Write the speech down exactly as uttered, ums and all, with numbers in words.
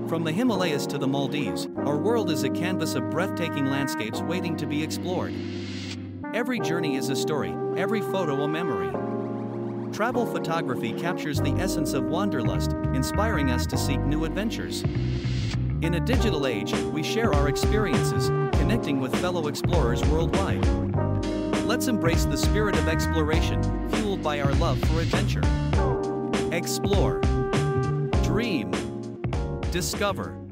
From the Himalayas to the Maldives, our world is a canvas of breathtaking landscapes waiting to be explored. Every journey is a story, every photo a memory. Travel photography captures the essence of wanderlust, inspiring us to seek new adventures. In a digital age, we share our experiences, connecting with fellow explorers worldwide. Let's embrace the spirit of exploration, fueled by our love for adventure. Explore. Dream. Discover.